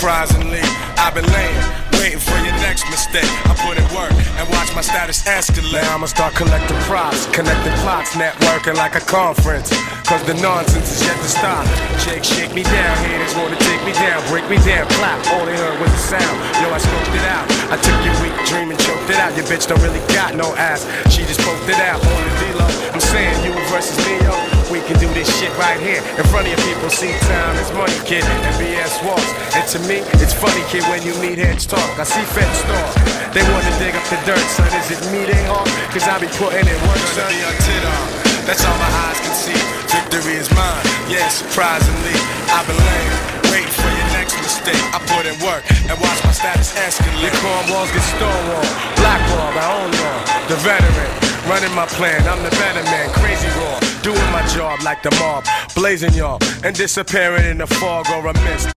surprisingly, I've been laying, waiting for your next mistake. I put in work and watch my status escalate. Now I'ma start collecting props, connecting plots, networking like a conference. Cause the nonsense is yet to stop. Shake me down, haters wanna take me down, break me down, clap. All they heard was the sound. Yo, I scoped it out. I took your weak dream and choked it out. Your bitch don't really got no ass. She just poked it out on the D-Lo. I'm saying you versus me, yo. We can do this shit right here in front of your people. See, time is money, kid, and BS walks. And to me, it's funny, kid, when you meet heads talk. I see feds talk. They want to dig up the dirt, son. Is it me they hawk? Cause I be putting in work, son. That's all my eyes can see. Victory is mine, yeah, surprisingly. I've been laying, waiting for your next mistake. I put in work and watch my status escalate. Your cornballs get stonewalled, blackballed, I own y'all. The veteran, running my plan, I'm the better man. Crazy raw, doing my job like the mob, blazing y'all and disappearing in the fog or a mist.